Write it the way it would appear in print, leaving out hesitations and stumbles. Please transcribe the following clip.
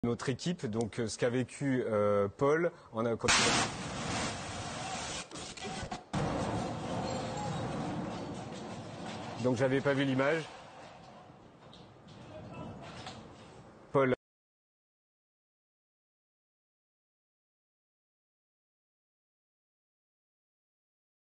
Notre équipe, donc ce qu'a vécu Paul, donc j'avais pas vu l'image.